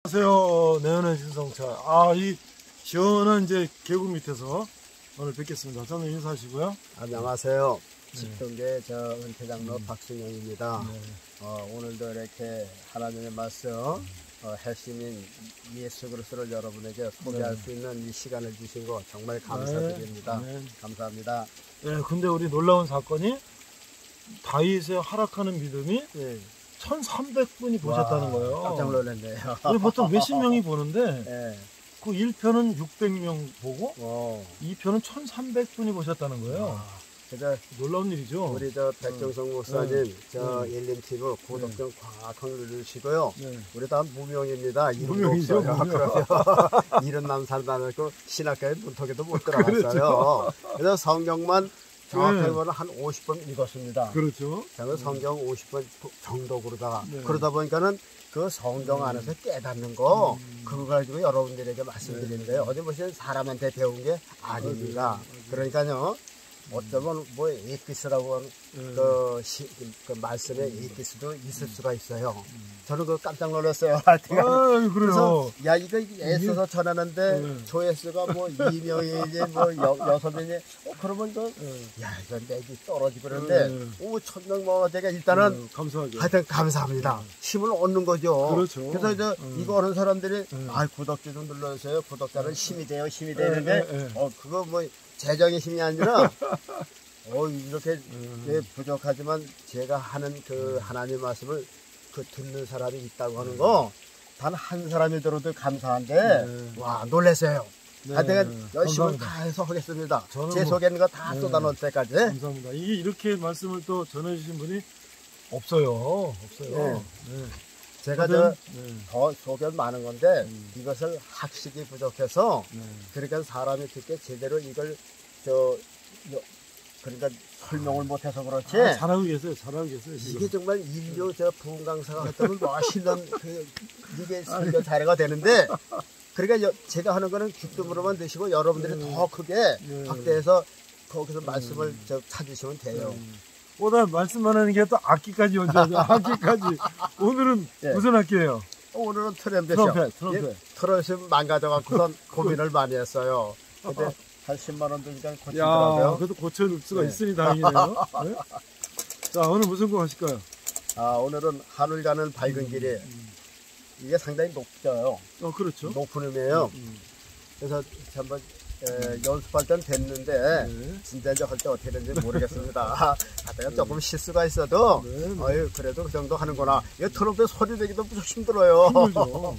안녕하세요. 내연의 신성차. 이 시원한 이제 계곡 밑에서 오늘 뵙겠습니다. 저는 인사하시고요. 안녕하세요. 집동계 은퇴장로 박순영입니다. 네. 오늘도 이렇게 하나님의 말씀, 핵심인 예수 그리스도를 여러분에게 소개할 수 있는 이 시간을 주신 거 정말 감사드립니다. 감사합니다. 네, 근데 우리 놀라운 사건이 다윗의 하락하는 믿음이 1300분이 보셨다는 거예요. 깜짝 놀랐네요. 우리 보통 몇십 명이 보는데 네. 그 1편은 600명 보고 2편은 1300분이 보셨다는 거예요. 그래서 놀라운 일이죠. 우리 백정성 목사님 일림TV 구독 좀 꽉꽉 누르시고요. 우리 다 무명입니다. 무명이죠. 그러면 이런 남 살다고 신학교에 문턱에도 못 들어갔어요. 그래서 성경만 정확하게 보면 한 50번 읽었습니다. 그렇죠. 저는 성경 50번 정도 그러다 보니까는 그 성경 안에서 깨닫는 거 그거 가지고 여러분들에게 말씀드리는데요. 어디 보시면 사람한테 배운 게 아닙니다. 그러니까요. 어쩌면 뭐 에피스라고 하는 그 말씀에 에피스도 있을 수가 있어요. 저는 그 깜짝 놀랐어요. 그래서 야 이거 애써서 전하는데 조회수가 뭐 2명이지 뭐 6명이 그러면 야 이건 내기 떨어지고 그러는데 5,000명 뭐 제가 일단은 감사하죠. 하여튼 감사합니다. 힘을 얻는 거죠. 그렇죠. 그래서 이거 하는 사람들이 구독자 좀 눌러주세요. 구독자는 힘이 돼요. 힘이 되는데 그거 뭐 재정의 힘이 아니라 이렇게 부족하지만 제가 하는 그 하나님 말씀을 듣는 사람이 있다고 하는 거 단 한 사람이 들어도 감사한데 와 놀랐어요. 내가 열심히 다 해서 하겠습니다. 제 속에는 거 다 쏟아놓을 때까지. 감사합니다. 이렇게 말씀을 또 전해주신 분이 없어요. 제가 더 소견 많은 건데 이것을 학식이 부족해서 그러니까 사람이 듣게 제대로 이걸 그러니까 설명을 못해서 그렇지. 잘하고 계세요. 잘하고 계세요. 이게 정말 인류 부흥 강사가 했다면 멋있는 이게 설교 자료가 되는데 그러니까 제가 하는 거는 귀뜸으로만 드시고 여러분들이 더 크게 확대해서 거기서 말씀을 찾으시면 돼요. 보다 말씀만 하는 게 또 악기까지 얹어야죠. 악기까지. 오늘은 무슨 악기예요? 오늘은 트럼펫이요. 트럼펫. 트럼펫 망가져갖고선 고민을 많이 했어요. 근데 한 10만 원 드니까 고치더라고요. 그래도 고쳐줄 수가 있으니 다행이네요. 자, 오늘 무슨 곡 하실까요? 오늘은 하늘 가는 밝은 길이 이게 상당히 높죠. 그렇죠. 높은 음이에요. 그래서 한번 연습할 땐 됐는데 진짜 이제 할 때 어떻게 되는지 모르겠습니다. 내가 조금 실수가 있어도 그래도 그 정도 하는구나. 이 트럼펫 소리 내기도 무척 힘들어요. 힘들죠.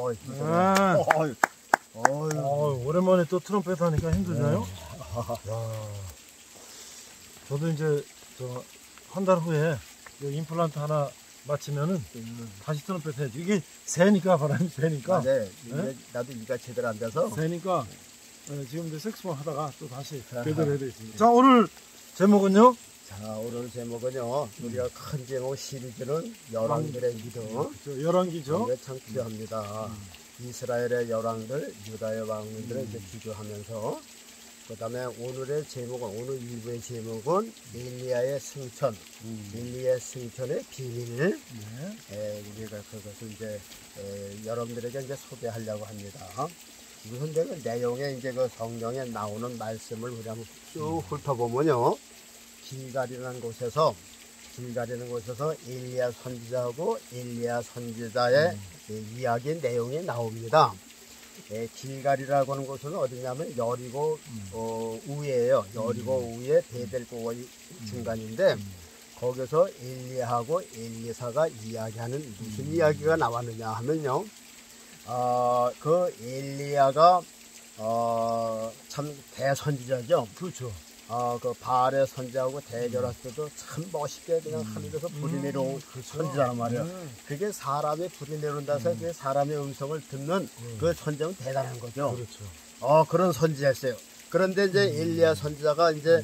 아. 어휴. 오랜만에 또 트럼펫 하니까 힘들나요? 야, 저도 이제 한 달 후에 임플란트 하나 마치면은 다시 트럼펫 해야지. 이게 새니까, 바람이 새니까. 네. 네? 나도 이가 제대로 안 돼서. 새니까 지금 이제 색소폰 하다가 또 다시 제대로 해야 되겠습니다. 자, 오늘 제목은요? 자, 오늘 제목은요. 우리가 큰 제목 시리즈는 열왕들의 믿음. 열왕기죠. 이게 참 필요합니다. 이스라엘의 열왕들, 유다의 왕들을 이제 비교하면서, 그 다음에 오늘의 제목은, 오늘 일부의 제목은 엘리야의 승천, 엘리야의 승천의 비밀. 우리가 그것을 이제 여러분들에게 이제 소개하려고 합니다. 우선 그 내용에 이제 그 성경에 나오는 말씀을 우리 한번 쭉 훑어보면요. 길갈이라는 곳에서 엘리야 선지자하고 엘리야 선지자의 이야기 내용이 나옵니다. 길갈이라고 하는 곳은 어디냐면 여리고 우에예요. 여리고 우에 베델고가 중간인데 거기서 엘리야하고 엘리사가 이야기하는 무슨 이야기가 나왔느냐 하면요. 그 엘리야가 참 대선지자죠. 그렇죠. 그 바알의 선지하고 대결할 때도 참 멋있게 그냥 하늘에서 불이 내려온 선지자란 말이에요. 그게 사람의 불이 내려온다 해서 그 사람의 음성을 듣는 그 선지자는 대단한 거죠. 그렇죠. 그런 선지자였어요. 그런데 이제 엘리야 선지자가 이제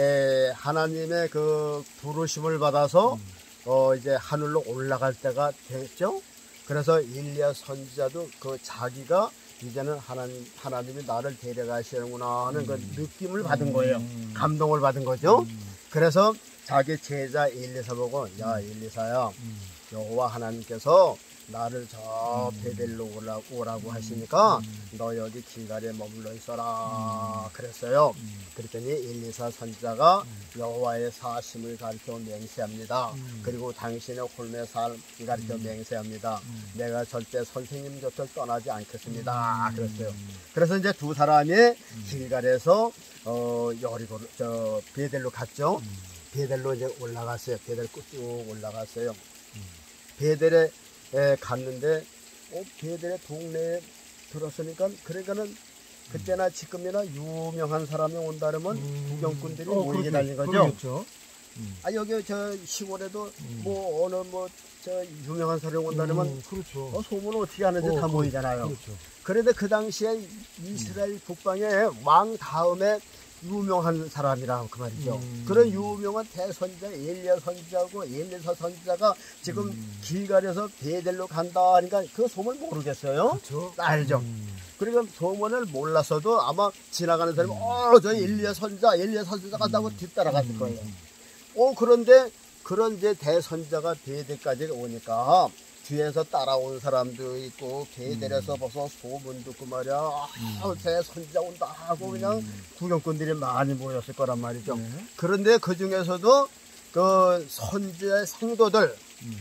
하나님의 그 부르심을 받아서 이제 하늘로 올라갈 때가 됐죠. 그래서 엘리야 선지자도 그 자기가 이제는 하나님이 나를 데려가시는구나 하는 그 느낌을 받은 거예요. 감동을 받은 거죠. 그래서 자기 제자 엘리사 보고, 야 엘리사야, 여호와 하나님께서 나를 저 베델로 오라고 하시니까 너 여기 길갈에 머물러 있어라 그랬어요. 그랬더니 엘리사 선지자가 여호와의 사심을 가르쳐 맹세합니다. 그리고 당신의 홀매 삶을 가르쳐 맹세합니다. 내가 절대 선생님 곁을 떠나지 않겠습니다 그랬어요. 그래서 이제 두 사람이 길갈에서 여리고 베델로 갔죠. 베델로 이제 올라갔어요. 베델 쭉 올라갔어요. 베델에 갔는데 베델의 동네에 들었으니까, 그러니까는 그때나 지금이나 유명한 사람이 온다면 구경꾼들이 모이게 달린 거죠. 그렇죠. 여기 저 시골에도 뭐 어느 저 유명한 사람이 온다면 그렇죠. 소문을 어떻게 하는지 다 모이잖아요. 그렇죠. 그런데 그 당시에 이스라엘 북방에 왕 다음에 유명한 사람이라 그 말이죠. 그런 유명한 대선지자 엘리야 선지자고 엘리사 선지자가 지금 길갈에서 베델로 간다 하니까 그 소문을 모르겠어요. 그렇죠. 알죠. 그러니까 소문을 몰라서도 아마 지나가는 사람이 저 엘리야 선지자 간다고 뒤따라갔을 거예요. 그런데 그런 이제 대선지자가 베델까지 오니까 뒤에서 따라온 사람도 있고 베델에서 벌써 소문 듣고 말이야, 대선지자 온다 하고 그냥 구경꾼들이 많이 모였을 거란 말이죠. 그런데 그 중에서도 그 선지자의 생도들,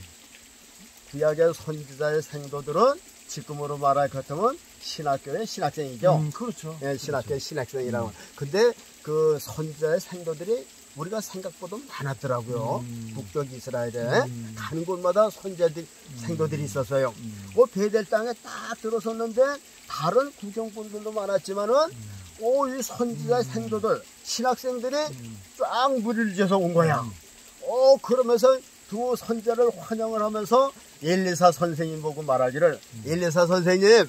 구약의 선지자의 생도들은 지금으로 말할 것 같으면 신학교의 신학생이죠. 그렇죠. 신학교의 신학생이라고. 근데 그 선지자의 생도들이 우리가 생각보다 많았더라고요. 북쪽 이스라엘에 가는 곳마다 선지자들 생도들이 있었어요. 베델 땅에 딱 들어섰는데 다른 구경꾼들도 많았지만은 이 선지자의 생도들, 신학생들이 쫙 무리를 지어서 온 거야. 그러면서 두 선지자를 환영을 하면서 엘리사 선생님 보고 말하기를, 엘리사 선생님,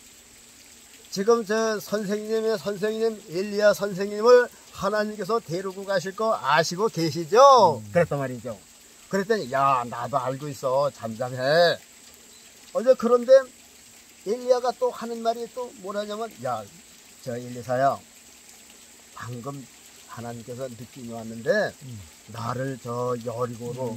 지금 저 선생님 엘리야 선생님을 하나님께서 데리고 가실 거 아시고 계시죠? 그랬단 말이죠. 그랬더니 야, 나도 알고 있어, 잠잠해. 그런데 엘리야가 또 하는 말이 또 뭐라냐면, 야, 저 엘리사야, 방금 하나님께서 느낌이 왔는데 나를 저 여리고로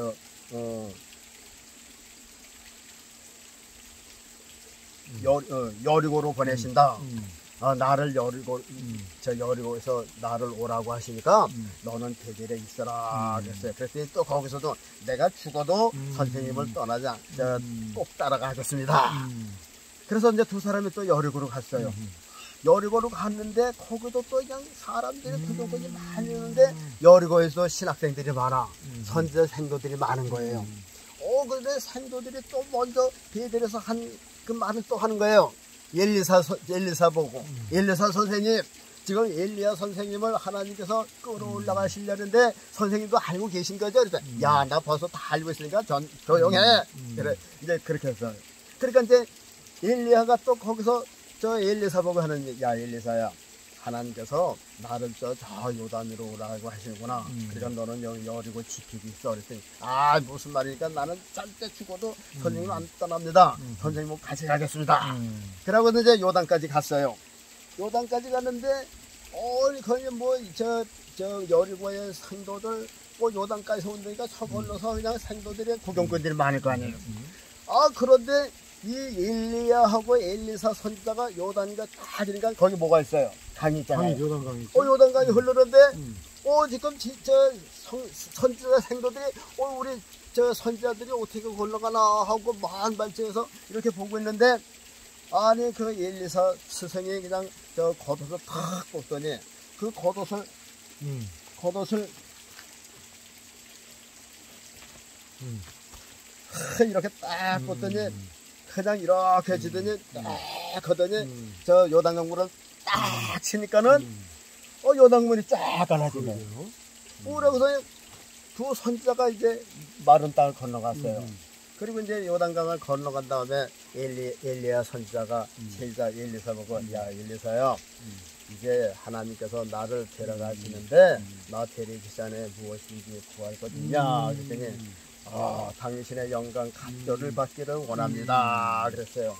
여리고로 보내신다. 나를 여리고에서 나를 오라고 하시니까 너는 베델에 있어라 그랬어요. 그랬더니 또 거기서도 내가 죽어도 선생님을 떠나지 꼭 따라가겠습니다. 그래서 이제 두 사람이 또 여리고로 갔어요. 여리고로 갔는데 거기도 또 그냥 사람들이 구경꾼이 많이 있는데 여리고에서 신학생들이 많아. 선지자 생도들이 많은 거예요. 근데 생도들이 또 먼저 베델에서 한 그 말을 또 하는 거예요. 엘리사 보고 엘리사 선생님, 지금 엘리야 선생님을 하나님께서 끌어올라가시려는데 선생님도 알고 계신 거죠? 그래서 야, 나 벌써 다 알고 있으니까 조용해. 그래, 이제 그렇게 했어요. 그러니까 이제 엘리야가 또 거기서 저 엘리사 보고 하는, 야 엘리사야, 하나님께서 나를 저 요단으로 오라고 하시는구나. 그러니까 너는 여기 여리고 지키고 있어. 그랬더니 아, 무슨 말이니까 나는 짧게 죽어도 선생님 안 떠납니다. 선생님 같이 가겠습니다. 그러고 이제 요단까지 갔어요. 요단까지 갔는데 거기 뭐 저 여리고의 생도들 뭐 요단까지 온다니까 저 건너서 그냥 생도들이 구경꾼들이 많을 거 아니에요. 아, 그런데 이 엘리야하고 엘리사 선지자가 요단이가 다 지니까 거기 뭐가 있어요? 강이 있잖아요. 강이, 요단강이 있죠. 요단강이 흐르는데 지금 저 선지자 생도들이 우리 저 선지자들이 어떻게 건너가나 하고 만 발치에서 이렇게 보고 있는데, 아니 그 엘리사 스승이 그냥 저 겉옷을 탁 벗더니 그 겉옷을 이렇게 딱 벗더니 그냥 이렇게 지더니 딱 하더니 저 요단강물을 딱 치니까는 요단물이 쫙 갈라지네. 그래서 두 선지자가 이제 마른 땅을 건너갔어요. 그리고 이제 요단강을 건너간 다음에 엘리야 선지자가 제자 엘리사 보고, 야 엘리사야, 이제 하나님께서 나를 데려가시는데 나 데리기 전에 무엇인지 구할 것 있냐 그랬더니 당신의 영광 갑절을 받기를 원합니다 그랬어요.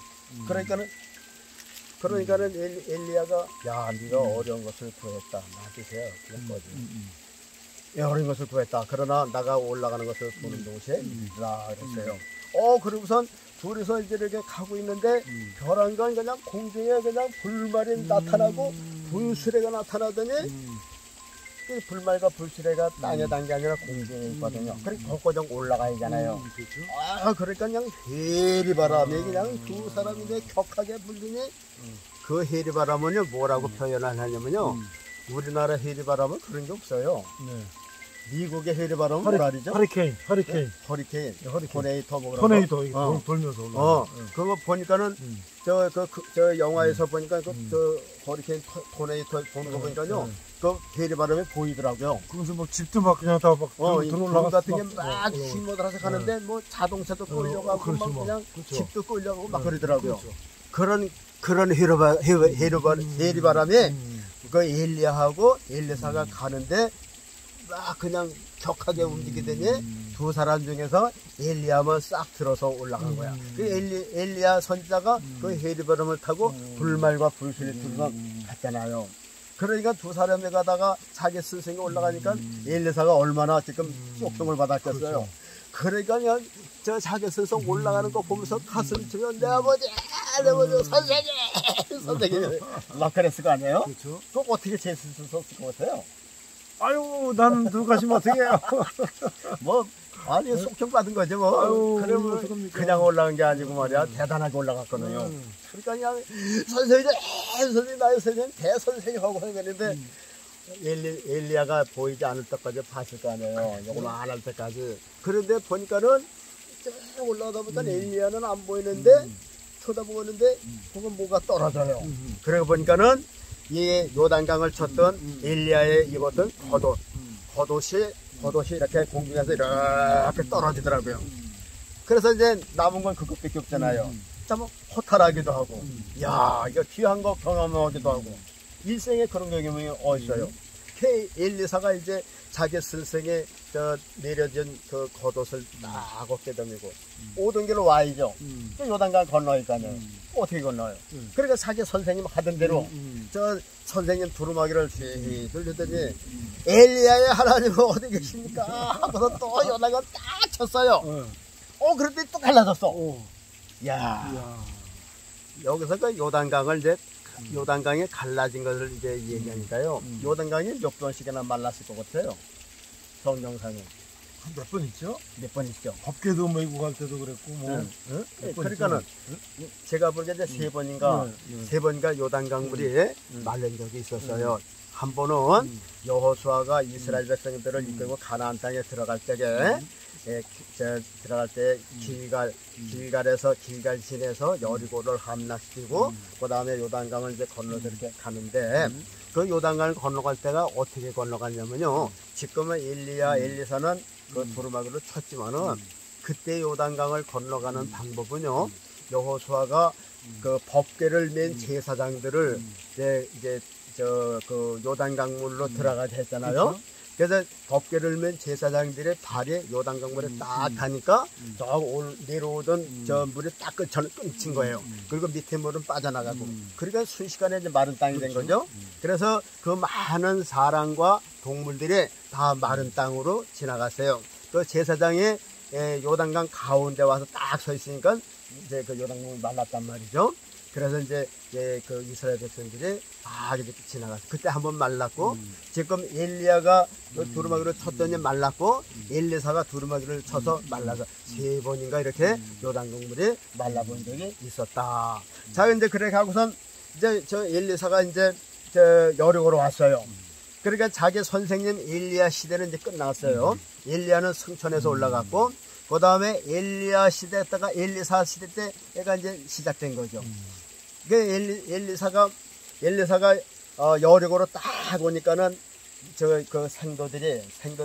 그러니까는 엘리야가, 야 네가 어려운 것을 구했다, 놔주세요. 그런 거지. 어려운 것을 구했다. 그러나 나가 올라가는 것을 보는 동시에 라 그랬어요. 그리고선 둘이서 이제 이렇게 가고 있는데 벼랑간 그냥 공중에 그냥 불말이 나타나고 불수레가 나타나더니 이 불말과 불수레가 땅에 단 게 아니라 공중에 있거든요. 그리고 거꾸정 올라가야잖아요. 그러니까 그냥 해리바람이 그냥 두 사람이 이제 격하게 불더니 그 해리바람은요 뭐라고 표현을 하냐면요, 우리나라 해리바람은 그런 게 없어요. 미국의 해리바람은 뭐라 그러죠? 허리케인. 토네이터 뭐 토네이터 돌면서 그거 보니까는 저 영화에서 보니까 저 허리케인 토네이터 보는 거 보니까요, 그 해리바람이 보이더라고요. 그래서 뭐 집도 막 그냥 다 막 들어올라가서 같은 게 막 힘들어서 가는데 뭐 자동차도 끌려가고 막 그냥 집도 끌려가고 막 그러더라고요. 그런 해리바람이 그 엘리야하고 엘리사가 가는데 막 그냥 격하게 움직이더니 두 사람 중에서 엘리야만 싹 들어서 올라간 거야. 그 엘리야 선지자가 그 해리바람을 타고 불말과 불수레 둘러 갔잖아요. 그러니까 두 사람이 가다가 자기 스승이 올라가니까 엘리사가 얼마나 지금 쪽통을 받았겠어요. 그러니까 그냥 저 자기 스승 올라가는 거 보면서 가슴 치며 내 아버지 선생님 막 그랬을 거 아니에요? 그렇죠. 또 어떻게 제 스승 썼을 것 같아요? 아유, 나는 누구 가시면 어떻게 해요? 속정 받은 거지 뭐. 그러면 그냥 올라간 게 아니고 말이야, 대단하게 올라갔거든요. 그러니까 그냥 선생님 나의 선생님 대선생님하고 하는데 엘리야가 보이지 않을 때까지 봤을 거 아니에요. 요걸 안 할 때까지. 그런데 보니까는 쭉 올라가다 보니까 엘리야는 안 보이는데 쳐다보고 있는데 그건 뭐가 떨어져요. 그러고 보니까는 이 요단강을 쳤던 엘리야의 입었던 겉옷이 이렇게 공중에서 이렇게 떨어지더라고요. 그래서 이제 남은 건 그것밖에 없잖아요. 참 허탈하기도 하고, 야 이거 귀한 거 경험하기도 하고, 일생에 그런 경험이 어딨어요. 엘리사가 이제 자기 스승의 내려진 그 겉옷을 딱 어깨 덤이고 오던 길로 와야죠. 또 요단강 건너니까요. 어떻게 건너요? 그러니까 자기 선생님 하던 대로 저 선생님 두루마기를 휘휘 돌리더니 엘리야의 하나님은 어디 계십니까? 하고서 또 요단강 딱 쳤어요. 그런데 또 갈라졌어. 야. 여기서 그 요단강을 이제 요단강이 갈라진 것을 이제 얘기하니까요. 요단강이 몇 번씩이나 말랐을 것 같아요. 성경상에. 몇 번 있죠? 몇 번 있죠. 법궤도 메고 갈 때도 그랬고, 뭐. 그러니까는 제가 보기에 이제 세 번인가 요단강 물이 말른 적이 있었어요. 한 번은 여호수아가 이스라엘 백성들을 이끌고 가나안 땅에 들어갈 때에 들어갈 때 길갈에서 길갈 지내서 여리고를 함락시키고 그 다음에 요단강을 이제 건너서 이렇게 가는데 그 요단강을 건너갈 때가 어떻게 건너갔냐면요. 지금은 엘리야, 엘리사는 그 두루마기로 쳤지만은 그때 요단강을 건너가는 방법은요. 여호수아가 그 법궤를 맨 제사장들을 이제 그 요단강물로 들어가게 했잖아요. 그래서 법궤를 맨 제사장들의 발이 요단강물에 딱 가니까 저 내려오던 저 물이 딱 끊친 거예요. 그리고 밑에 물은 빠져나가고. 그러니까 순식간에 이제 마른 땅이 된 거죠. 그래서 그 많은 사람과 동물들이 다 마른 땅으로 지나갔어요. 그 제사장이 요단강 가운데 와서 딱 서 있으니까 이제 그 요단강이 말랐단 말이죠. 그래서 이제 그 이스라엘 백성들이 다 이렇게 지나갔어요. 그때 한번 말랐고, 지금 엘리야가 그 두루마기로 쳤더니 말랐고, 엘리사가 두루마기를 쳐서 말라서 3번인가 이렇게 요단강물이 말라본 적이 있었다. 자, 근데 그렇게 하고선 이제 저 엘리사가 이제 여리고로 왔어요. 그러니까 자기 선생님 엘리야 시대는 이제 끝났어요. 엘리야는 승천에서 올라갔고, 그 다음에 엘리야 시대였다가 엘리사 시대 때가 이제 시작된 거죠. 그 엘리사가 여리고로 딱 오니까는 그 생도들이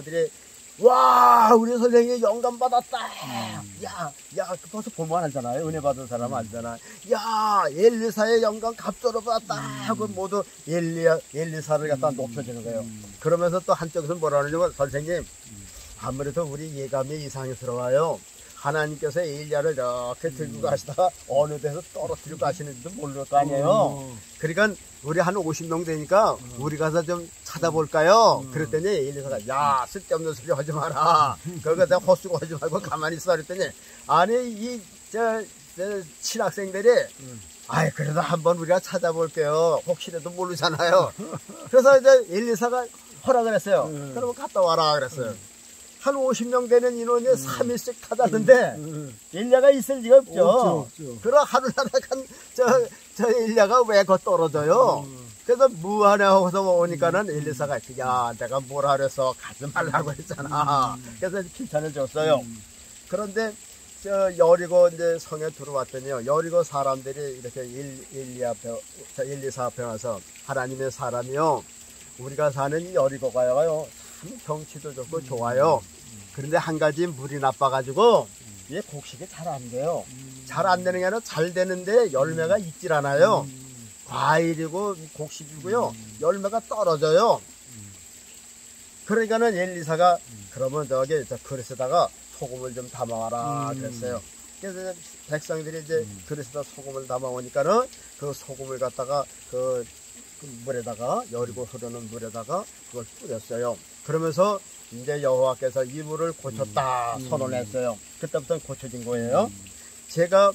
와, 우리 선생님이 영감 받았다. 야, 벌써 보면 알잖아요. 은혜 받은 사람은 알잖아. 야, 엘리사의 영감 갑조로 받았다 하고 모두 엘리사를 갖다 높여주는 거예요. 그러면서 또 한쪽에서 뭐라 그러냐면, 선생님, 아무래도 우리 예감이 이상스러워요. 하나님께서 엘리야를 이렇게 들고 가시다가 어느 데서 떨어뜨리고 가시는지도 모를 거 아니에요. 그러니까 우리 한 50명 되니까 우리 가서 좀 찾아볼까요? 그랬더니 엘리사가, 야, 쓸데없는 소리 하지 마라. 거기다 헛수고 하지 말고 가만히 있어. 그랬더니, 아니 저 신학생들이 아이, 그래도 한번 우리가 찾아볼게요. 혹시라도 모르잖아요. 그래서 이제 엘리사가 허락을 했어요. 그러면 갔다 와라 그랬어요. 한 50명 되는 인원이 3일씩 타자는데 엘리야가 있을 리가 없죠. 그럼 하루나라 저 엘리야가 왜 거 떨어져요? 그래서 무한해 하고서 오니까는 엘리사가, 야, 내가 뭐라 그래서 가지 말라고 했잖아. 그래서 칭찬을 줬어요. 그런데 저 여리고 이제 성에 들어왔더니요, 여리고 사람들이 이렇게 엘리사 앞에 와서, 하나님의 사람이요, 우리가 사는 이 여리고가요 참 경치도 좋고 좋아요. 그런데 한 가지 물이 나빠가지고 이게 곡식이 잘 안 돼요. 잘 안 되는 게 아니라 잘 되는데 열매가 있질 않아요. 과일이고 곡식이고요, 열매가 떨어져요. 그러니까는 엘리사가 그러면 저기 저 그릇에다가 소금을 좀 담아와라 그랬어요. 그래서 백성들이 이제 그릇에다 소금을 담아오니까는 그 소금을 갖다가 그 물에다가, 여리고 흐르는 물에다가 그걸 뿌렸어요. 그러면서 이제 여호와께서 이 물을 고쳤다 선언했어요. 그때부터 고쳐진 거예요. 제가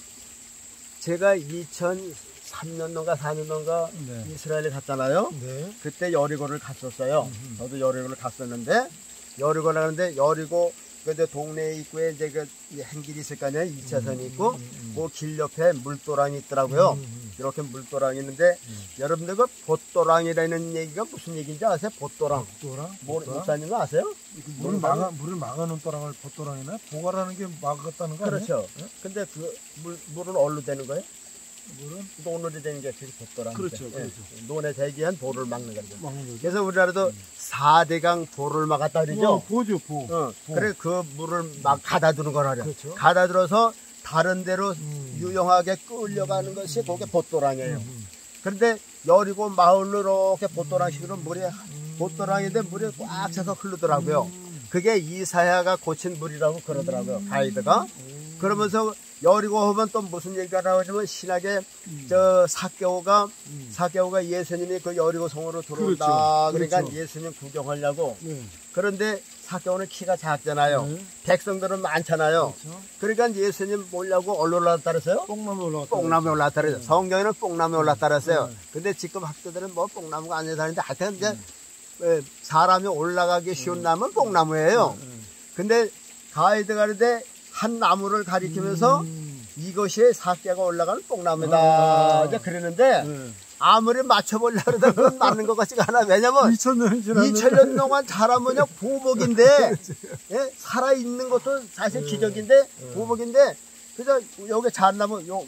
2003년도인가 4년도인가 이스라엘에 갔잖아요. 그때 여리고를 갔었어요. 저도 여리고를 갔었는데, 여리고를 가는데, 여리고 그 동네 입구에 이제 그 행길이 있을 거 아니에요. 2차선이 있고, 그 길 옆에 물도랑이 있더라고요. 이렇게 물도랑이 있는데, 여러분들 그 봇도랑이라는 얘기가 무슨 얘기인지 아세요? 봇도랑. 목사님은 아세요? 물을 막아놓은 도랑을 봇도랑이나 보가라는 게 막았다는 거 아니에요? 그렇죠. 근데 그 물은 어디로 되는 거예요? 물은 논으로 되는 게 봇도랑. 그렇죠. 논에 대기한 보를 막는 거죠. 그래서 우리나라도 4대강 보를 막았다 그러죠. 보죠. 그래 그 물을 막 가다두는 거라 그래요. 그렇죠. 가다들어서 다른 데로 유용하게 끌려가는 것이 그게 봇도랑이에요. 그런데 여리고 마을로 이렇게 봇도랑식으로 봇도랑인데 물이 꽉 차서 흐르더라고요. 그게 이사야가 고친 물이라고 그러더라고요, 가이드가. 그러면서 여리고 하면 또 무슨 얘기가 나오냐면, 신학에 저 사개오가 예수님이 그 여리고 성으로 들어온다. 그러니까 예수님 구경하려고. 그런데 사개오는 키가 작잖아요. 백성들은 많잖아요. 그러니까 예수님 보려고 어디로 올라왔다 그랬어요? 뽕나무에 올라왔다 그랬어요. 성경에는 뽕나무에 올라왔다 그랬어요. 근데 지금 학자들은 뭐 뽕나무가 아니라 하는데, 하여튼 이제 사람이 올라가기 쉬운 나무는 뽕나무예요. 근데 가이드가 그런데 한 나무를 가리키면서 이것이 사개가 올라가는 뽕나무다. 이제 그러는데 아무리 맞춰보려고 해도 그건 맞는 것 같지가 않아. 왜냐면 2000년이 지났는데 2000년 동안 자라면요 보복인데 예? 살아있는 것도 사실 기적인데 보복인데 그래서 여기 잣나무 요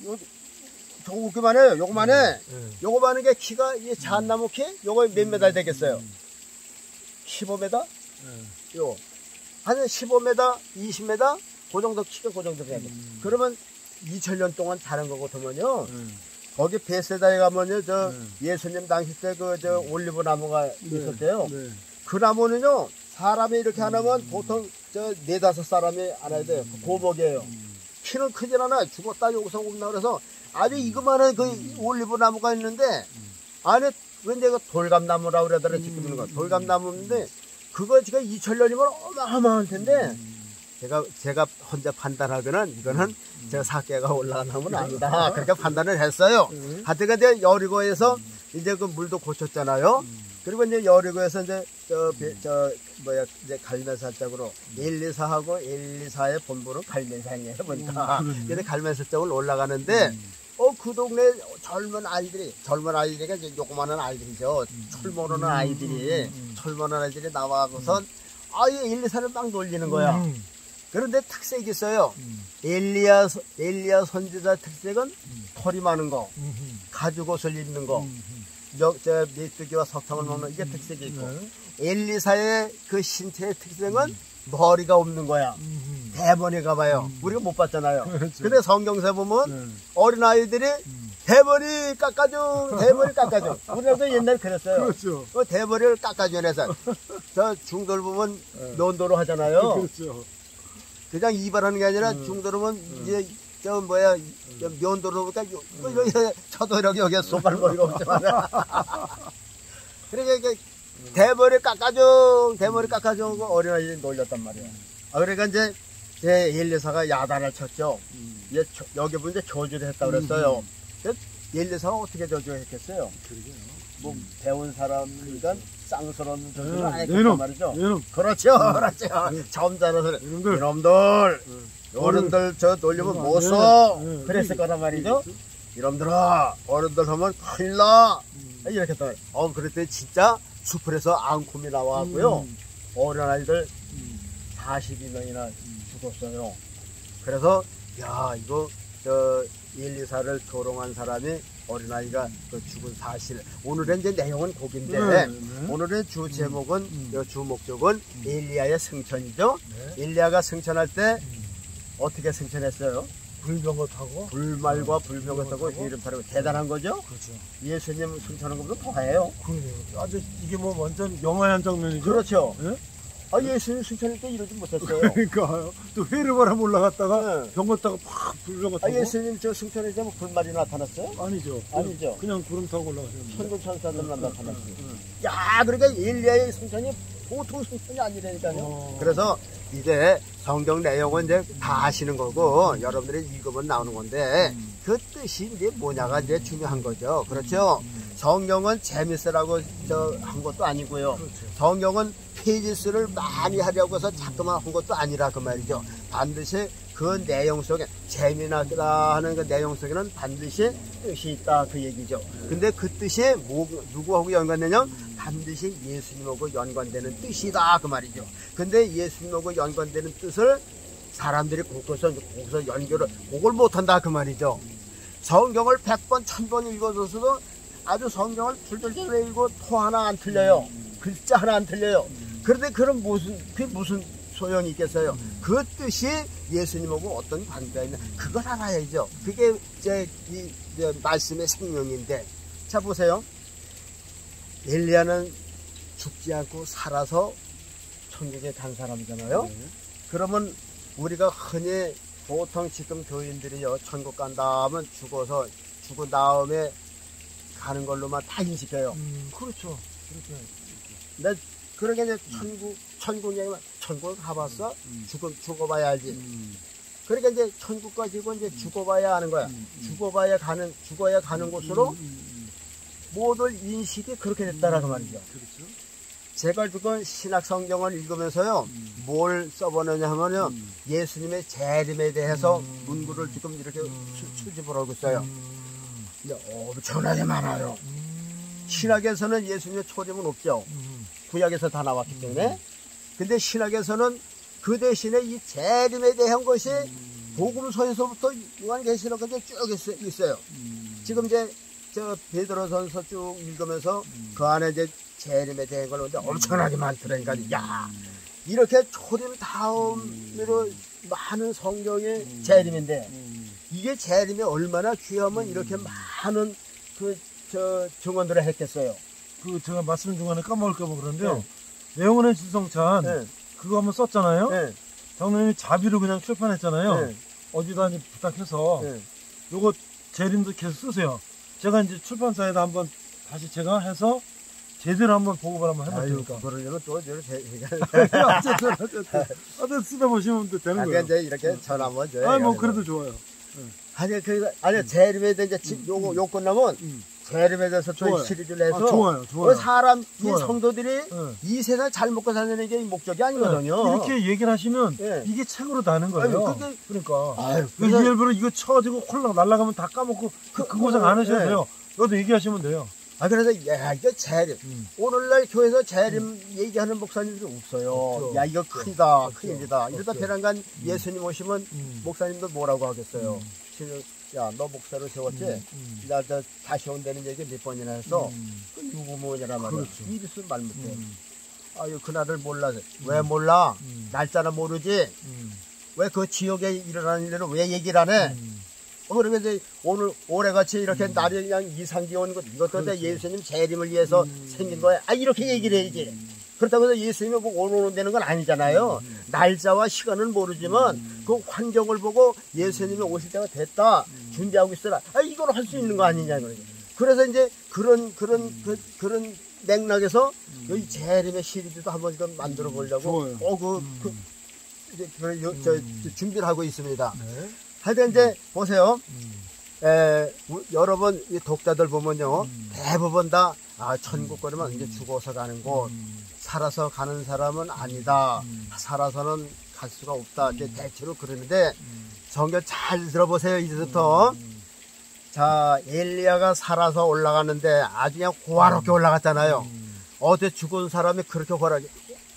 웃기만 해요. 요거만 해. 요거만 하는 게 키가 이 잣나무 키 요거 몇 메달 되겠어요? 15m? 요 한 15m, 20m 그 정도 키가 그 정도 돼야 돼. 그러면 2000년 동안 자란 거거든요. 거기 베세다에 가면요, 예수님 당시 때 올리브 나무가 있었대요. 그 나무는요, 사람이 이렇게 하나면 보통 4-5 사람이 안아야 돼요. 고목이에요. 키는 크진 않아. 죽었다 여기서 온다 그래서 아주 이거만한 그 올리브 나무가 있는데, 안에 왠지 그 돌감나무라고 그러더라, 지금 있는 거. 돌감나무인데, 그거 지금 2000년이면 어마어마한 텐데, 제가 혼자 판단하기는 이거는 제가 사계가 올라간 나무는 아니다. 그렇게 판단을 했어요. 하여튼 이제 여리고에서 이제 그 물도 고쳤잖아요. 그리고 이제 여리고에서 이제 이제 갈매살짝으로 124하고 124의 본부는 갈매산이에요. 보니까. 근데 갈매살짝으로 올라가는데 그 동네 젊은 아이들이가 이제 요거만한 아이들이죠. 철모르는 아이들이 나와서선 아예 124를 막 놀리는 거야. 그런데 특색이 있어요. 엘리야 선지자 특색은 털이 많은 거, 가죽 옷을 입는 거, 메뚜기와 석탄을 먹는 이게 특색이 있고, 엘리사의 그 신체의 특색은 머리가 없는 거야. 대머리가 봐요. 우리가 못 봤잖아요. 그렇죠. 근데 성경서 보면 어린아이들이 대머리 깎아줘. 우리나라도 옛날에 그랬어요. 그렇죠. 그 대머리를 깎아줘. 그래서 저 중돌 보면 면도로 하잖아요. 그렇죠. 그냥 이발하는 게 아니라 중도로면 이제 면도로 보니까 저도 여기 손발머리가 없지만 그러니까 대머리 깎아줘 어린아이들이 놀렸단 말이야. 그러니까 이제 제 엘리사가 야단을 쳤죠. 여기 보면 이제 저주를 했다고 그랬어요. 엘리사가 어떻게 저주했겠어요? 뭐 배운 사람이니까 쌍스러운 저주를 안 했단 말이죠. 그렇죠. 점잖아서 이놈들 어른들 저 놀리면 못 써. 그랬을 거란 말이죠. 이놈들아 어른들 하면 큰일 나. 이렇게 했다. 그랬더니 진짜 숲에서 앙콤이 나와갖고요. 어린아이들 42명이나 죽었어요. 그래서 야 이거 엘리사를 조롱한 사람이 어린아이가 죽은 사실. 오늘의 이제 내용은 거긴데 오늘의 주 제목은 주 목적은 엘리야의 승천이죠. 엘리야가 승천할 때 어떻게 승천했어요? 불병거 타고 불말과 불병거 타고 이름 타고 대단한 거죠. 그렇죠. 예수님 승천한 것보다 더해요. 그러네요. 아주 이게 뭐 완전 영화의 한 장면이죠. 그렇죠. 예? 예수님 승천할 때 이러지 못했어요. 그러니까요. 또 회를 올라갔다가 병거 타고 팍 불병거 타고. 예수님 저 승천할 때 뭐 불말이 나타났어요? 아니죠. 아니죠. 그냥 구름 타고 올라가셨는데. 천군천사들만 나타났어요. 야, 그러니까 엘리야의 승천이 보통 승천이 아니라니까요. 그래서 이제 성경 내용은 이제 다 아시는 거고 여러분들이 읽으면 나오는 건데 그 뜻이 이제 뭐냐가 이제 중요한 거죠. 그렇죠? 성경은 재밌으라고 한 것도 아니고요. 성경은 페이지 수를 많이 하려고 해서 자꾸만 한 것도 아니라 그 말이죠. 반드시 그 내용 속에 재미나다 하는 그 내용 속에는 반드시 뜻이 있다 그 얘기죠. 근데 그 뜻이 누구하고 연관되냐? 반드시 예수님하고 연관되는 뜻이다 그 말이죠. 근데 예수님하고 연관되는 뜻을 사람들이 거기서 연결을 그걸 못한다 그 말이죠. 성경을 100번 1000번 읽어줘서도 아주 성경을 줄줄줄 읽고 토 하나 안 틀려요. 글자 하나 안 틀려요. 그런데 그럼 무슨 소용이 있겠어요? 그 뜻이 예수님하고 어떤 관계가 있나 그걸 알아야죠. 그게 이 말씀의 생명인데, 자 보세요. 엘리야는 죽지 않고 살아서 천국에 간 사람이잖아요. 그러면 우리가 흔히 보통 지금 교인들이요 천국 간다 하면 죽은 다음에 가는 걸로만 다 인식해요. 그렇죠. 근데 그러게 이제 천국 얘기만 천국 가봤어? 죽어봐야 알지. 그러니까 이제 천국 가지고 이제 죽어봐야 하는 거야. 죽어야 가는 곳으로 모든 인식이 그렇게 됐다라고 말이죠. 그렇죠. 제가 지금 신약 성경을 읽으면서요, 뭘 써보느냐 하면요, 예수님의 재림에 대해서 문구를 지금 이렇게 수집을 하고 있어요. 엄청나게 많아요. 신학에서는 예수님의 초림은 없죠. 구약에서 다 나왔기 때문에. 근데 신학에서는 그 대신에 이 재림에 대한 것이 복음서에서부터 요한계시록까지 쭉 있어요. 지금 이제 저 베드로전서 쭉 읽으면서 그 안에 이제 재림에 대한 걸 보는데 엄청나게 많더라니까. 야, 이렇게 초림 다음으로 많은 성경의 재림인데 이게 재림이 얼마나 귀하면 이렇게 많은 증언들을 했겠어요. 제가 말씀 중간에 까먹을까봐 그런데요. 내용은 지성찬 그거 한번 썼잖아요. 장로님이 자비로 그냥 출판했잖아요. 어디다 이제 부탁해서 요거 재림도 계속 쓰세요. 제가 이제 출판사에다 한번 다시 제가 해서 제대로 한번 보고를 한번 해볼 테니까. 그거를 또 어쨌든 쓰다 보시면 되는 거예요. 이제 이렇게 전화만 줘요. 아니 뭐 그래도 좋아요. 아니 재림에 대해서 이제 요 끝나면 재림에 대해서 또 시리즈를 해서 좋아요. 사람 이 성도들이 이 세상 잘 먹고 사는 게 목적이 아니거든요. 이렇게 얘기를 하시면 이게 책으로 다는 거예요. 아니, 그러니까 일부러 이거 쳐가지고 콜라 날아가면 다 까먹고 그 고생 안 하셔도 돼요. 너도 얘기하시면 돼요. 그래서 이거 재림 오늘날 교회에서 재림 얘기하는 목사님들이 없어요. 야 이거 큰다 큰일이다. 이러다 배란간 예수님 오시면 목사님도 뭐라고 하겠어요. 야, 너 목사로 세웠지? 나 다시 온다는 얘기 몇 번이나 했어? 그 유부모녀란 말이야. 이리 쓰면 말 못해. 아유, 그날을 몰라. 왜 몰라? 날짜는 모르지? 왜 그 지역에 일어나는 일을 왜 얘기를 안 해? 그러면 이제 올해같이 이렇게 날이 그냥 이상기 오는 것, 이것도 예수님 재림을 위해서 생긴 거야. 이렇게 얘기를 해야지. 그렇다고 해서 예수님이 꼭 오는 되는 건 아니잖아요. 날짜와 시간은 모르지만 그 환경을 보고 예수님이 오실 때가 됐다. 준비하고 있어라. 이걸 할 수 있는 거 아니냐. 그래서 이제 그런 맥락에서 이 재림의 시리즈도 한번 좀 만들어 보려고 준비를 하고 있습니다. 하여튼 이제 보세요. 여러분 이 독자들 보면요. 대부분 다 천국 거리면 이제 죽어서 가는 곳. 살아서 가는 사람은 아니다. 살아서는 갈 수가 없다. 이제 대체로 그러는데 성경 잘 들어보세요. 이제부터. 자, 엘리야가 살아서 올라가는데 아주 그냥 고아롭게 올라갔잖아요. 어제 죽은 사람이 그렇게 고아롭게.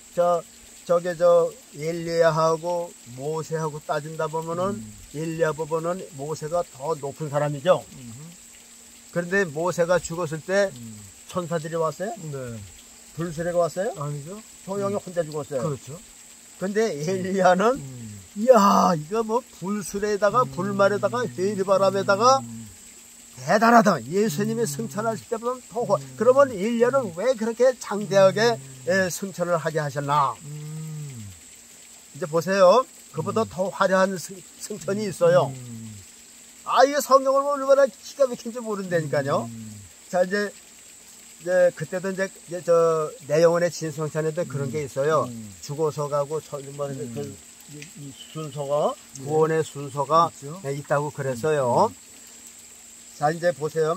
엘리야하고 모세하고 따진다 보면은 엘리야 보면은 모세가 더 높은 사람이죠. 그런데 모세가 죽었을 때 천사들이 왔어요? 네. 불수레가 왔어요? 아니죠. 조용히 혼자 죽었어요. 그렇죠. 근데 엘리야는 이야 이거 뭐 불수레에다가 불말에다가 회리바람에다가 대단하다. 예수님이 승천하실 때보다 더 그러면 엘리야는 왜 그렇게 장대하게 승천을 하게 하셨나? 이제 보세요. 그보다 더 화려한 승천이 있어요. 이게 성경을 보면 얼마나 기가 막힌지 모른다니까요. 자, 이제 그때도 이제 저 내영혼의 진성찬에도 그런 게 있어요. 죽어서 가고 이 순서가 구원의 순서가 있다고 그랬어요. 자, 이제 보세요.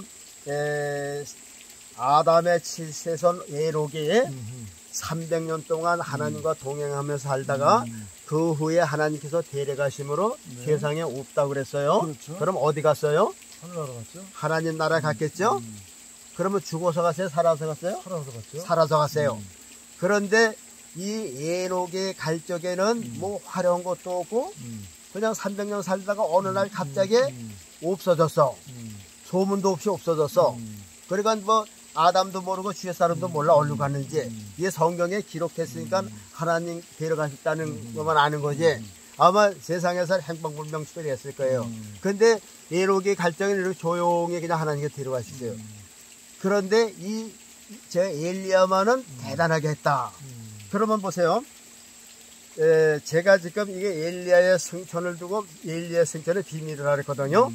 아담의 7세손 에녹이 300년 동안 하나님과 동행하며 살다가 그 후에 하나님께서 데려가심으로 세상에 없다고 그랬어요. 그렇죠. 그럼 어디 갔어요? 하늘나라 갔죠. 하나님 나라 갔겠죠? 그러면 죽어서 갔어요? 살아서 갔어요? 살아서 갔죠. 살아서 갔어요. 그런데 이 에녹이 갈 적에는 뭐 화려한 것도 없고 그냥 300년 살다가 어느 날 갑자기 없어졌어. 소문도 없이 없어졌어. 그러니까 뭐 아담도 모르고 주위 사람도 몰라 어디로 갔는지. 이게 성경에 기록됐으니까 하나님 데려가셨다는 것만 아는 거지. 아마 세상에서 행방불명시들이 했을 거예요. 근데 에녹이 갈 적에는 이렇게 조용히 그냥 하나님께 데려가셨어요. 그런데 저 엘리야만은 대단하게 했다. 그러면 보세요. 제가 지금 이게 엘리야의 승천을 두고 엘리야의 승천의 비밀을 하랬거든요.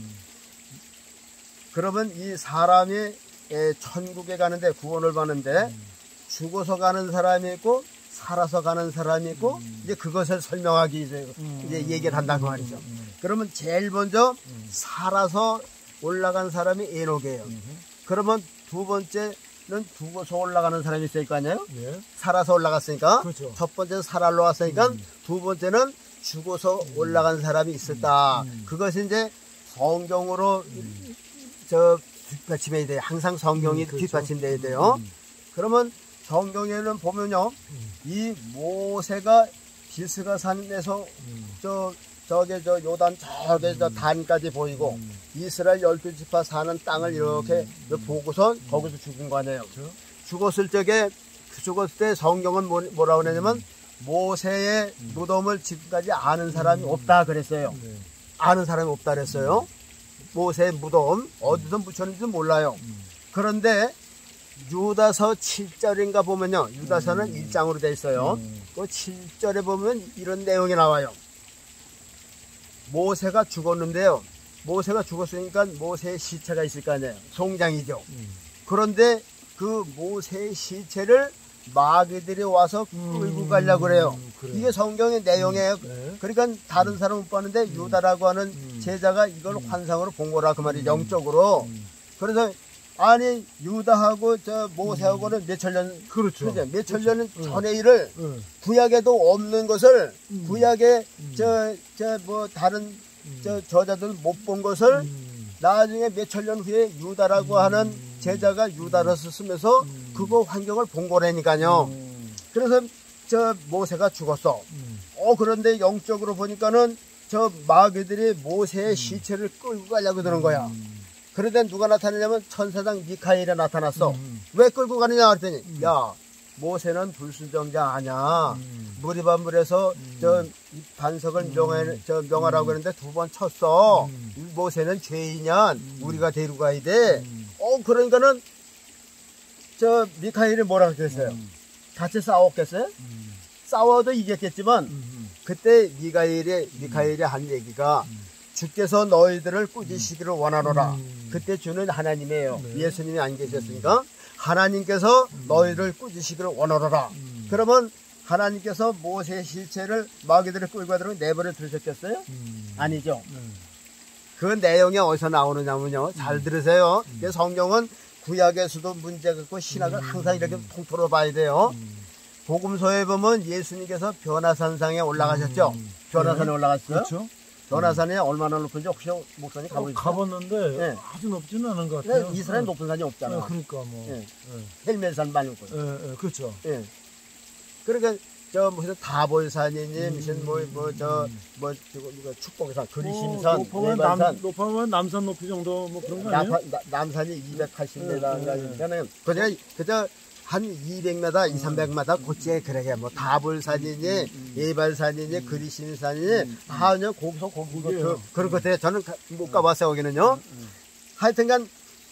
그러면 이 사람이 천국에 가는데 구원을 받는데 죽어서 가는 사람이 있고 살아서 가는 사람이 있고 이제 그것을 설명하기 위해서 이제 얘기를 한다고 말이죠. 그러면 제일 먼저 살아서 올라간 사람이 에녹이에요. 그러면 두 번째는 죽어서 올라가는 사람이 있을 거 아니에요? 네. 살아서 올라갔으니까. 그렇죠. 첫 번째는 살아 올라왔으니까 두 번째는 죽어서 올라간 사람이 있었다. 그것이 이제 성경으로 뒷받침해야 돼요. 항상 성경이 그렇죠. 뒷받침돼야 돼요. 그러면 성경에는 보면요, 이 모세가 기스가산에서 저게 요단 저게 저 단까지 보이고 이스라엘 12지파 사는 땅을 이렇게 보고서 거기서 죽은 거 아니에요. 죽었을 적에 죽었을 때 성경은 뭐라고 그러냐면 모세의 무덤을 지금까지 아는 사람이 없다 그랬어요. 아는 사람이 없다 그랬어요. 모세의 무덤 어디서 묻혔는지 몰라요. 그런데 유다서 7절인가 보면요, 유다서는 1장으로 되어 있어요. 그 7절에 보면 이런 내용이 나와요. 모세가 죽었는데요, 모세가 죽었으니까 모세의 시체가 있을 거 아니에요. 송장이죠. 그런데 그 모세의 시체를 마귀들이 와서 끌고 가려고 그래요. 이게 성경의 내용이에요. 그러니까 다른 사람은 못 봤는데 유다라고 하는 제자가 이걸 환상으로 본 거라 그 말이 영적으로. 그래서 아니 유다하고 저 모세하고는 몇천 년, 그렇죠. 몇천 년 전의 일을 구약에도 없는 것을 구약에 뭐 다른 저자들 못 본 것을 나중에 몇천 년 후에 유다라고 하는 제자가 유다로서 쓰면서 그거 환경을 본 거라니까요. 그래서 저 모세가 죽었어. 그런데 영적으로 보니까는 저 마귀들이 모세의 시체를 끌고 가려고 드는 거야. 그런데 누가 나타나냐면 천사장 미카엘이 나타났어. 왜 끌고 가느냐 그랬더니 야, 모세는 불순종자 아니야. 무리반물에서 저 반석을 명하라고 했는데 2번 쳤어. 모세는 죄인이야. 우리가 데리고 가야 돼. 그러니까는 저 미카엘이 뭐라고 그랬어요? 같이 싸웠겠어요? 싸워도 이겼겠지만 그때 미카엘이 한 얘기가 주께서 너희들을 꾸짖으시기를 원하노라. 그때 주는 하나님이에요. 예수님이 안 계셨으니까 하나님께서 너희를 꾸짖으시기를 원하노라. 그러면 하나님께서 모세의 실체를 마귀들을 끌고 가도록 내버려 두셨겠어요? 아니죠. 그 내용이 어디서 나오느냐면요, 잘 들으세요. 성경은 구약에서도 문제가 있고 신학을 항상 이렇게 통틀어 봐야 돼요. 복음서에 보면 예수님께서 변화산상에 올라가셨죠. 변화산에 올라갔어요. 그렇죠. 변화산이 얼마나 높은지 혹시 목사님 가보셨어요? 가봤는데 네. 아주 높지는 않은 것 같아요. 이스라엘 높은 산이 없잖아. 그러니까 뭐. 헬멜산 말고. 그렇죠. 그러니까 저 무슨 다볼산이니 무슨 축복산, 그리심산, 예반산, 높으면 남산 높이 정도 뭐 그런 거 아니에요? 남산이 280m라는 그저 한 200m, 300m 고치에 그러게 뭐 다볼산이니 예발산이니 그리심산이니 다 그냥 거기서 그런 것 같아요. 저는 못 가봤어요 거기는요. 하여튼간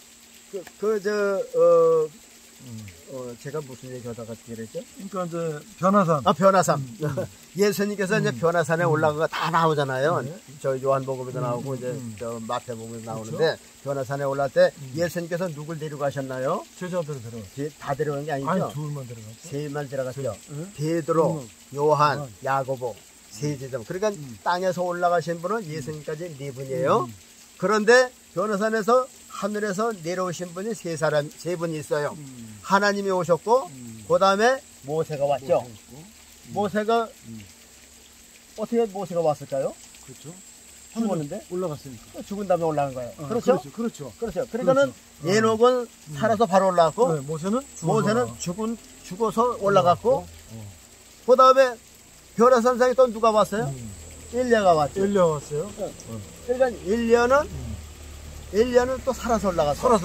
제가 무슨 얘기 하다가 그랬죠? 그러니까 이제 변화산. 변화산. 예수님께서 이제 변화산에 올라가가 다 나오잖아요. 저 요한복음에도 나오고 이제 저 마태복음에도 나오는데, 그렇죠? 변화산에 올라갈 때 예수님께서 누굴 데려가셨나요? 제자들을 데려갔죠. 다 데려간 게 아니죠? 아니, 둘만 데려갔죠. 셋만 데려갔죠. 베드로, 요한, 야고보, 세 제자. 그러니까 땅에서 올라가신 분은 예수님까지 4분이에요. 그런데 변화산에서 하늘에서 내려오신 분이 세 분이 있어요. 하나님이 오셨고, 그 다음에 모세가 왔죠. 모세가, 어떻게 모세가 왔을까요? 그렇죠. 죽었는데? 올라갔으니까. 죽은 다음에 올라간 거예요. 그렇죠? 그렇죠. 그러니까는 에녹은 살아서 바로 올라갔고, 네, 모세는 죽어서 올라갔고, 그 다음에 변화산상에 또 누가 왔어요? 엘리야가 왔죠. 엘리야 왔어요. 그러니까 엘리야는 또 살아서 올라갔어.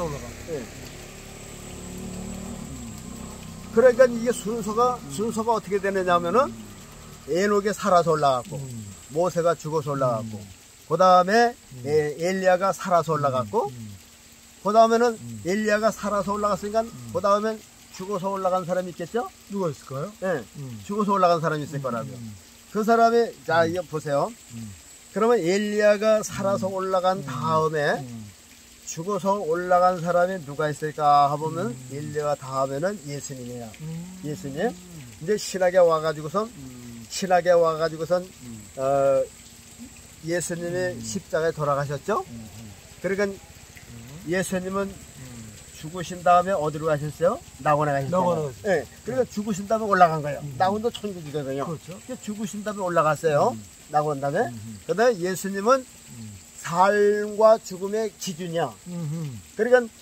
그러니까 이게 순서가 어떻게 되느냐 하면은 에녹이 살아서 올라갔고, 모세가 죽어서 올라갔고, 그 다음에 엘리야가 살아서 올라갔고, 그 다음에는 엘리야가 살아서 올라갔으니까, 그 다음엔 죽어서 올라간 사람이 있겠죠? 누가 있을까요? 네, 죽어서 올라간 사람이 있을 거라고요. 그 사람이, 자, 이거 보세요. 그러면 엘리야가 살아서 올라간 다음에 죽어서 올라간 사람이 누가 있을까 하보면 엘리야 다음에는 예수님이에요. 예수님. 이제 신학에 와가지고선 예수님이 십자가에 돌아가셨죠. 그러니까 예수님은 죽으신 다음에 어디로 가셨어요? 낙원에 가셨어요. 네. 그러니까 죽으신 다음에 올라간 거예요. 낙원도 천국이거든요. 그렇죠. 죽으신 다음에 올라갔어요. 낙원 다음에. 그다음에 예수님은 삶과 죽음의 기준이야. 그러니까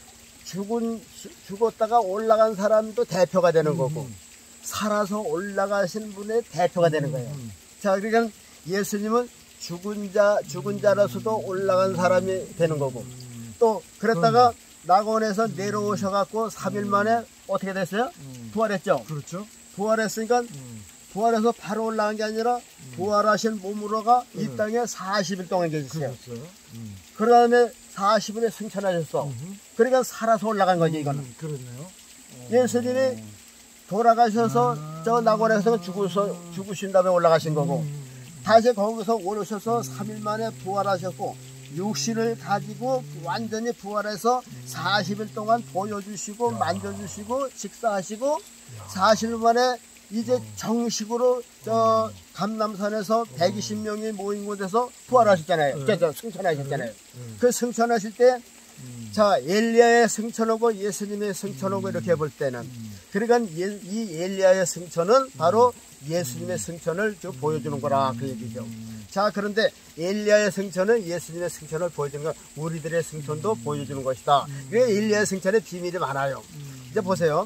죽었다가 올라간 사람도 대표가 되는 거고, 살아서 올라가신 분의 대표가 되는 거예요. 자, 그러니까 예수님은 죽은 자로서도 올라간 사람이 되는 거고, 또 그랬다가 낙원에서 내려오셔갖고 3일 만에 어떻게 됐어요? 부활했죠. 그렇죠. 부활했으니까 부활해서 바로 올라간 게 아니라 부활하신 몸으로가 이 땅에 40일 동안 계셨어요. 그 다음에 40일에 승천하셨어. 그러니까 살아서 올라간 거지, 이거는. 그렇네요. 예수님이 돌아가셔서 저 낙원에서 죽으신 다음에 올라가신 거고, 다시 거기서 오르셔서 3일 만에 부활하셨고, 육신을 가지고 완전히 부활해서 40일 동안 보여주시고 만져주시고 식사하시고 40일 만에 이제 정식으로 저 감람산에서 120명이 모인 곳에서 부활하셨잖아요. 승천하셨잖아요. 그 승천하실 때 자, 엘리야의 승천하고 예수님의 승천하고 이렇게 볼 때는, 그러니까 이 엘리야의 승천은 바로 예수님의 승천을 보여주는 거라, 그 얘기죠. 자, 그런데 엘리야의 승천은 예수님의 승천을 보여주는 건 우리들의 승천도 보여주는 것이다. 왜 엘리야의 승천에 비밀이 많아요. 이제 보세요.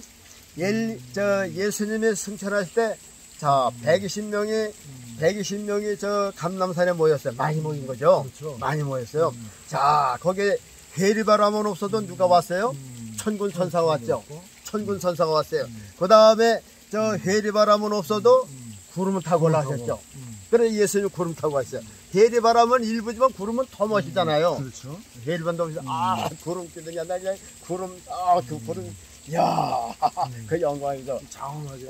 예수님의 승천하실 때, 자, 120명이 저 감람산에 모였어요. 많이 모인 거죠. 그렇죠. 많이 모였어요. 자, 거기에 회리바람은 없어도 누가 왔어요? 천군 천사가 왔죠. 천군 천사가 왔어요. 그 다음에 저 회리바람은 없어도 구름을 타고 올라가셨죠. 그래서 예수님이 구름 타고 왔어요. 회리바람은 일부지만 구름은 더 멋있잖아요. 그렇죠. 회리바람도 구름 끼느냐, 나 그냥 구름, 그 구름, 이야, 그 영광이죠. 장엄하게.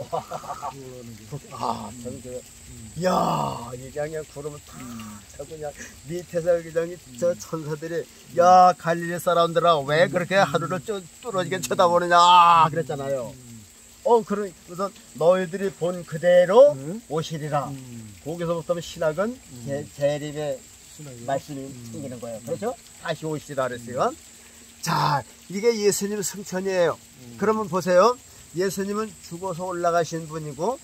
이야, 이게 그냥 구름을 탁 타고 그냥 밑에서 그냥 저 천사들이, 야, 갈릴리 사람들아, 왜 그렇게 하루를 뚫어지게 쳐다보느냐, 그랬잖아요. 그래서 너희들이 본 그대로 오시리라. 거기서부터 신학은 재림의 말씀이 생기는 거예요. 그렇죠? 다시 오시리라 그랬어요. 자, 이게 예수님 승천이에요. 그러면 보세요. 예수님은 죽어서 올라가신 분이고,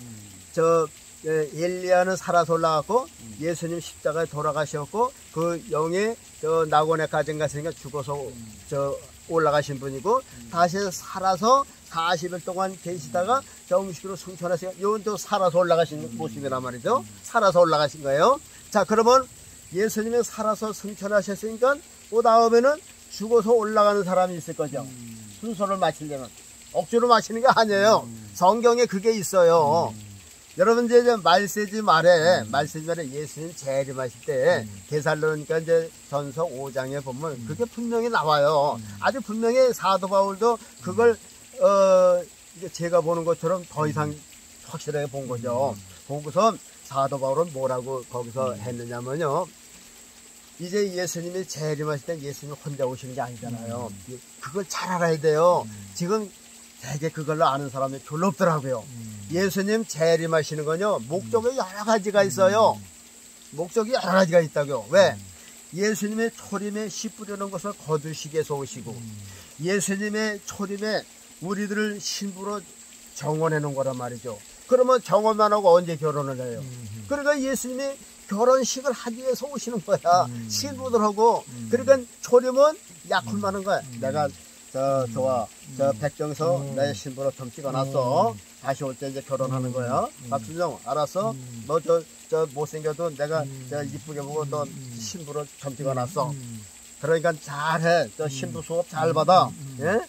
엘리야는 살아서 올라갔고, 예수님 십자가에 돌아가셨고, 그 영의 낙원에 가정 갔으니까 죽어서 올라가신 분이고, 다시 살아서 40일 동안 계시다가 정식으로 승천하시고, 이건 또 살아서 올라가신 모습이란 말이죠. 살아서 올라가신 거예요. 자, 그러면 예수님이 살아서 승천하셨으니까, 그 다음에는 죽어서 올라가는 사람이 있을 거죠. 순서를 맞추려면. 억지로 맞추는 게 아니에요. 성경에 그게 있어요. 여러분, 이제 말세지 말에 예수님 재림하실 때, 데살로니가 이제 전서 5장에 보면 그게 분명히 나와요. 아주 분명히 사도 바울도 그걸, 이제 제가 보는 것처럼 더 이상 확실하게 본 거죠. 보고서 사도 바울은 뭐라고 거기서 했느냐면요. 이제 예수님이 재림하실 때 예수님이 혼자 오시는 게 아니잖아요. 그걸 잘 알아야 돼요. 지금 되게 그걸로 아는 사람이 별로 없더라고요. 예수님 재림하시는 건요, 목적이 여러 가지가 있어요. 목적이 여러 가지가 있다고요. 왜? 예수님의 초림에 씨 뿌리는 것을 거두시기 위해서 오시고, 예수님의 초림에 우리들을 신부로 정원해 놓은 거란 말이죠. 그러면 정원만 하고 언제 결혼을 해요? 그러니까 예수님이 결혼식을 하기 위해서 오시는 거야. 신부들하고. 그러니까 초림은 약혼 많은 거야. 내가 좋아. 백정서 내 신부로 좀 찍어놨어. 다시 올 때 이제 결혼하는 거야. 박순정, 알았어? 너 못생겨도 내가 이쁘게 보고 너 신부로 좀 찍어놨어. 그러니까 잘해. 신부 수업 잘 받아. 예?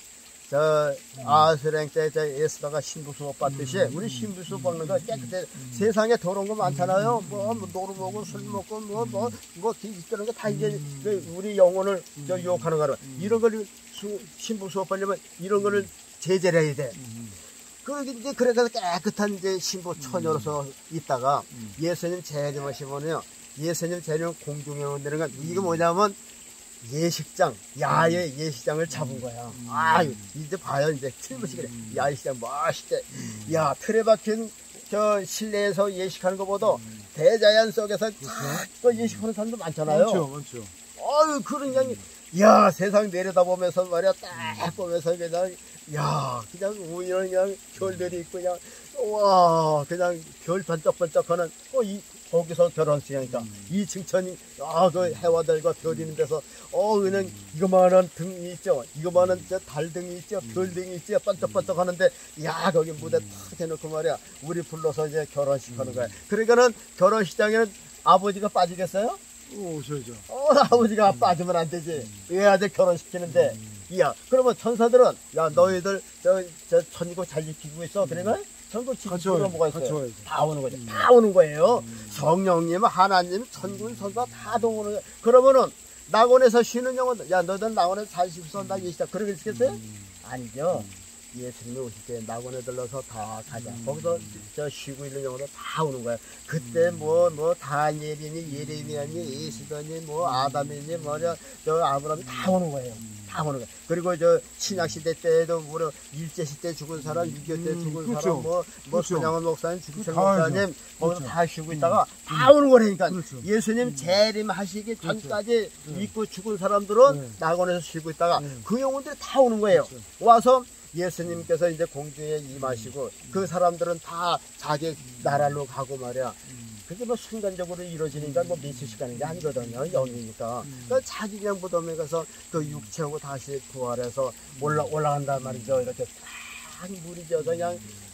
아수랭 때 에스더가 신부 수업 받듯이 우리 신부 수업 받는 거 깨끗해. 세상에 더러운 거 많잖아요. 뭐 노루 먹고 술 먹고 뭐 이런 거 다 이제 우리 영혼을 유혹하는 거라. 이런 걸 신부 수업 받려면 이런 거를 제재를 해야 돼. 이제 그래서 깨끗한 이제 신부 처녀로서 있다가 예수님 재림하시면요. 예수님 재림 공중에 온다는 건 이게 뭐냐면 예식장, 야외 예식장을 잡은 거야. 이제 봐요. 이제 틀보시 그래. 야외시장 멋있대. 야, 틀에 박힌 실내에서 예식하는 것보다 대자연 속에서 또 예식하는 사람도 많잖아요. 많죠. 그러니까, 야, 세상 내려다보면서 말이야, 딱 보면서 그냥, 야, 그냥 우연히 그냥 별들이 있고, 그냥, 와, 그냥 별 번쩍번쩍 하는, 이 거기서 결혼식 하니까 이 칭찬이 그 해와달과 별이 있는 데서 그냥 이거만한 등이 있죠, 이거만한 달등이 있죠, 별등이 있죠, 반짝반짝 하는데 야 거기 무대 탁 해놓고 말이야 우리 불러서 이제 결혼식 하는 거야. 그러니까는 결혼식장에는 아버지가 빠지겠어요? 오셔야죠. 아버지가 빠지면 안 되지. 왜 아들 결혼시키는데. 야, 그러면 천사들은 야 너희들 저 천국 잘 지키고 있어. 그러면 천국 지키고 뭐가 있어요? 다 오는 거죠. 다 오는 거예요. 성령님, 하나님, 천군, 천사 다 동오는 거예요. 그러면은 낙원에서 쉬는 영혼들, 야 너희들 낙원에서 잘 쉬면서 나 계시다. 그러게 있겠어요? 아니죠. 예수님이 오실 때 낙원에 들러서 다 가자. 거기서 저 쉬고 있는 영혼들 다 오는 거야. 그때 뭐 다니엘이니 예레미야니 예수더니 뭐 아담이니 뭐냐 저 아브라함이 다 오는 거예요. 다 오는 거야. 그리고 저 신약 시대 때에도 우리 일제 시대 죽은 사람, 6.25 때 죽은 그렇죠. 사람, 뭐 손양원 목사님, 주기철 다 목사님 거기서 그렇죠. 다 쉬고 있다가 다 오는 거라니까. 그렇죠. 예수님 재림하시기 전까지 믿고 죽은 사람들은 낙원에서 쉬고 있다가 그 영혼들이 다 오는 거예요. 와서 예수님께서 이제 공중에 임하시고 그 사람들은 다 자기 나라로 가고 말이야. 그게 뭐 순간적으로 이루어지니까 뭐 몇십 시간인 게 아니거든요. 영이니까. 그러니까 자기 그냥 무덤에 가서 그 육체하고 다시 부활해서 올라간단 말이죠. 이렇게 딱 물이 져서 그냥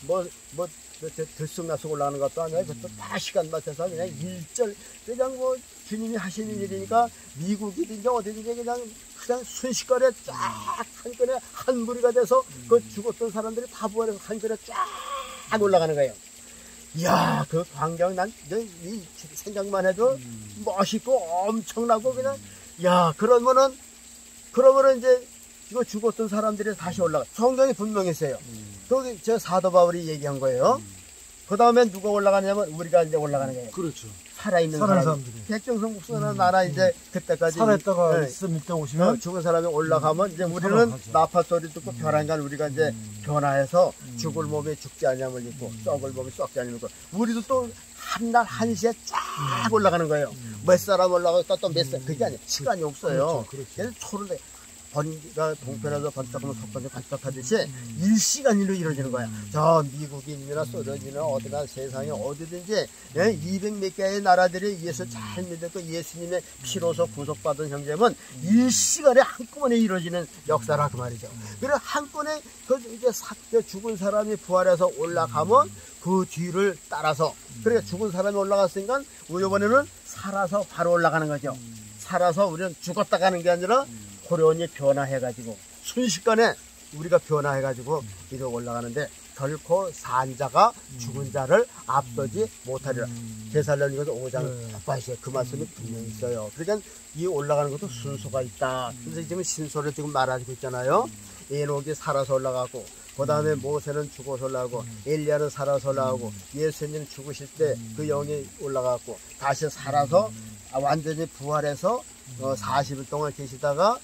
들쑥날쑥 올라가는 것도 아니라 그것도 다 시간 맞춰서 그냥 일절 그냥 뭐 주님이 하시는 일이니까 미국이든지 어디든지 그냥 순식간에 쫙 한 건에 한 무리가 돼서 그 죽었던 사람들이 다 부활해서 한 건에 쫙 올라가는 거예요. 이야, 그 광경 이 생각만 해도 멋있고 엄청나고 그냥 야 그러면은 이제 이거 죽었던 사람들이 다시 올라가. 성경이 분명히 있어요. 거기 저 사도 바울이 얘기한 거예요. 그 다음에 누가 올라가냐면 우리가 이제 올라가는 거예요. 그렇죠. 살아있는 사람들이. 백정성 목사는 나라 이제 그때까지 살아있다가 있으면 이때 오시면 죽은 사람이 올라가면 이제 우리는 나팔 소리 듣고 별한간 우리가 이제 변화해서 죽을 몸에 죽지 않냐을 입고 썩을 몸에 썩지 않냐을 입고 우리도 또 한날 한시에 쫙 올라가는 거예요. 몇 사람 올라가고 또 몇 사람 그게 아니에요. 시간이 없어요. 그래서 초를 번기가 동편에서 번쩍하면 석번이 반짝하듯이 일시간으로 이루어지는 거야. 저 미국인이나 소련이나 어디나 세상에 어디든지 200몇 개의 나라들이 예수 잘 믿었고 예수님의 피로서 구속받은 형제면 일시간에 한꺼번에 이루어지는 역사라 그 말이죠. 그래서 한꺼번에 그 이제 죽은 사람이 부활해서 올라가면 그 뒤를 따라서 그러니까 죽은 사람이 올라갔으니까 이번에는 살아서 바로 올라가는 거죠. 살아서 우리는 죽었다 가는 게 아니라 호련히 변화해가지고 순식간에 우리가 변화해가지고 이렇게 올라가는데 결코 산 자가 죽은 자를 앞서지 못하리라. 제살렘기서 5장 8절에 그 말씀이 분명히 있어요. 그러니까 이 올라가는 것도 순서가 있다. 그래서 지금 신소를 지금 말하고 있잖아요. 에녹이 살아서 올라가고 그 다음에 모세는 죽어서 올라가고 엘리야는 살아서 올라가고 예수님 죽으실 때 그 영이 올라갔고 다시 살아서 완전히 부활해서 40일 동안 계시다가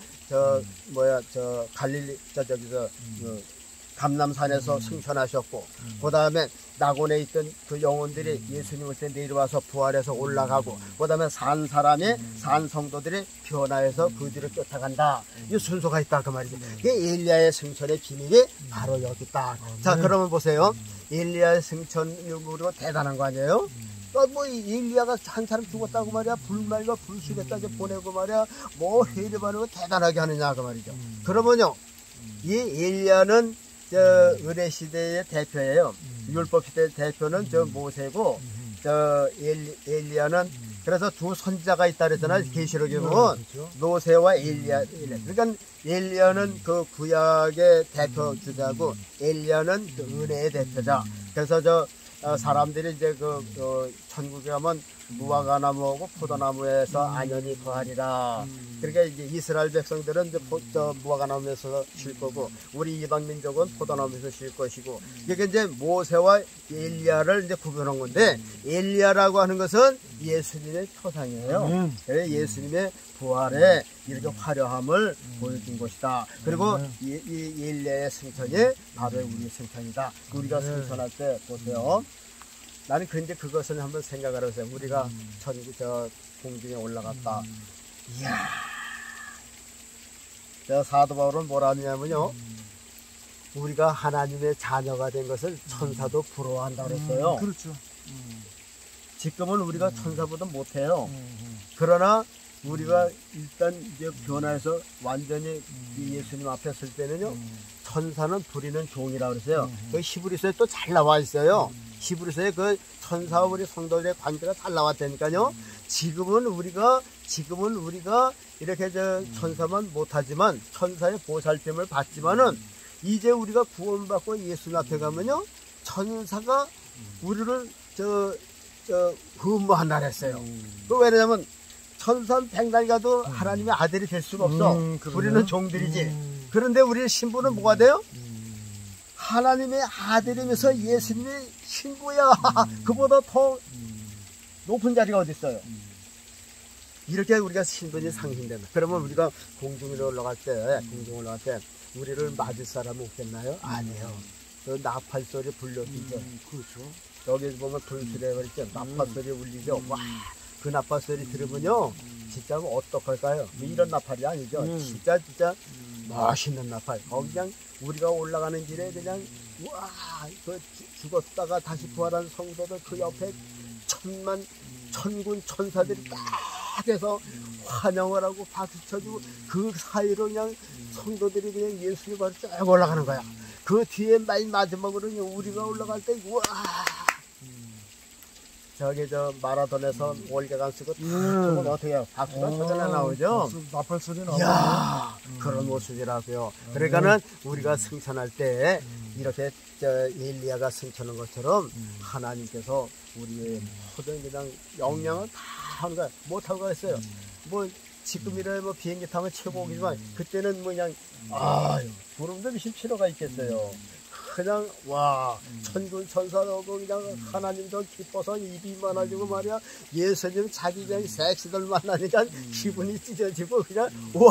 갈릴리 저기서 감람산에서 승천하셨고 그 다음에 낙원에 있던 그 영혼들이 예수님 올 때 내려와서 부활해서 올라가고 그 다음에 산 사람이 산 성도들이 변화해서 그 뒤를 쫓아간다. 이 순서가 있다 그 말이죠. 그게 엘리야의 승천의 비밀이 바로 여기 있다. 자 그러면 보세요. 엘리야의 승천으로 대단한 거 아니에요? 뭐 엘리야가 한 사람 죽었다고 말이야 불말과 불수에까지 보내고 말이야 뭐 해려바는 대단하게 하느냐 그 말이죠. 그러면요 이 엘리야는 저 의례 시대의 대표예요. 율법 시대 대표는 저 모세고 저 엘리야는 그래서 두 선지자가 있다 그랬잖아요. 계시록에 보면 노세와 엘리야. 그러니까 엘리야는 그 구약의 대표 주자고 엘리야는 그 은혜의 대표자. 그래서 사람들이 이제 천국에 가면 무화과나무하고 포도나무에서 안연히 거하리라. 그러니까 이제 이스라엘 백성들은 이제 무화과나무에서 쉴 거고 우리 이방 민족은 포도나무에서 쉴 것이고 이게 이제 모세와 엘리야를 이제 구분한 건데 엘리야라고 하는 것은 예수님의 표상이에요. 예수님의 부활에 이렇게 화려함을 보여준 것이다. 그리고 이 엘리야의 승천이 바로 우리의 승천이다. 우리가 승천할 때 보세요. 나는 근데 그것을 한번 생각을 해보세요. 우리가 공중에 올라갔다. 이야. 사도 바울은 뭐라 하냐면요. 우리가 하나님의 자녀가 된 것을 천사도 부러워한다고 그랬어요. 그렇죠. 지금은 우리가 천사보다 못해요. 그러나 우리가 일단 이제 변화해서 완전히 이 예수님 앞에 설 때는요, 천사는 부리는 종이라고 그랬어요. 그 히브리서에 또 잘 나와 있어요. 히브리서에 그 천사와 우리 성도들의 관계가 잘 나왔다니까요. 지금은 우리가 이렇게 천사만 못하지만 천사의 보살핌을 받지만은 이제 우리가 구원받고 예수님 앞에 가면요, 천사가 우리를 근무한다 했어요. 그 왜냐면 천사는 백날 가도 하나님의 아들이 될 수가 없어. 우리는 종들이지. 그런데 우리의 신분은 뭐가 돼요? 하나님의 아들이면서 예수님의 친구야. 그보다 더 높은 자리가 어디 있어요? 이렇게 우리가 신분이 상승된다. 그러면 우리가 공중으로 올라갈 때 우리를 맞을 사람은 없겠나요? 아니에요. 그 나팔 소리 불러주죠. 그렇죠. 여기 보면 불수레 그랬죠. 나팔 소리 울리죠. 와, 그 나팔 소리 들으면요, 진짜 어떡할까요? 이런 나팔이 아니죠. 진짜 멋있는 나팔. 그냥 우리가 올라가는 길에 그냥 와, 그 죽었다가 다시 부활한 성도들 그 옆에 천군 천사들이 딱 해서 환영을 하고 박수 쳐주고 그 사이로 그냥 성도들이 그냥 예수님 바로 쭉 올라가는 거야. 그 뒤에 맨 마지막으로는 우리가 올라갈 때 우와, 저기 마라톤에서 월계관 쓰고 저건 어떻게 해요? 박수가 터져나 나오죠? 나팔 소리 나오죠? 이야, 그런 모습이라고요. 그러니까는 우리가 승천할 때 이렇게 엘리야가 승천한 것처럼 하나님께서 우리의 모든 그냥 역량을 다 하는 거야. 못하고 가겠어요. 뭐 지금이라 뭐 비행기 타면 최고이지만 그때는 뭐 그냥 구름도 미실 필요가 있겠어요. 그냥 와, 천군 천사라고 그냥 하나님도 기뻐서 입이 많아지고 말이야. 예수님 자기 그냥 색시들 만나니까 기분이 찢어지고 그냥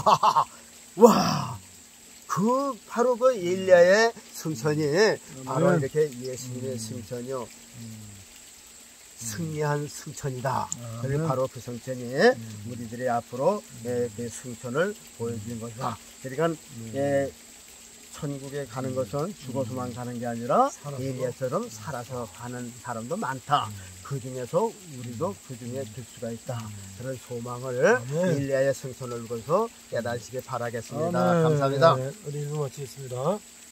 와, 그 바로 그 엘리야의 승천이 바로 이렇게 예수님의 승천이요, 승리한 승천이다. 그리고 바로 그 승천이 우리들의 앞으로 그 승천을 보여주는 것이다. 그러니까 천국에 가는 것은 죽어서만 가는 게 아니라 엘리야처럼 살아서 가는 사람도 많다. 그 중에서 우리도 그 중에 들 수가 있다. 그런 소망을 엘리야의 승천을 보고서 깨달으시길 바라겠습니다. 감사합니다. 우리 인사 마치겠습니다.